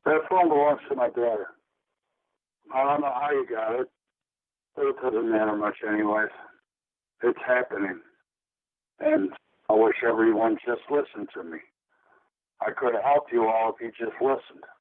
That phone belongs to my daughter. I don't know how you got it, but it doesn't matter much anyways. It's happening. And I wish everyone just listened to me. I could have helped you all if you just listened.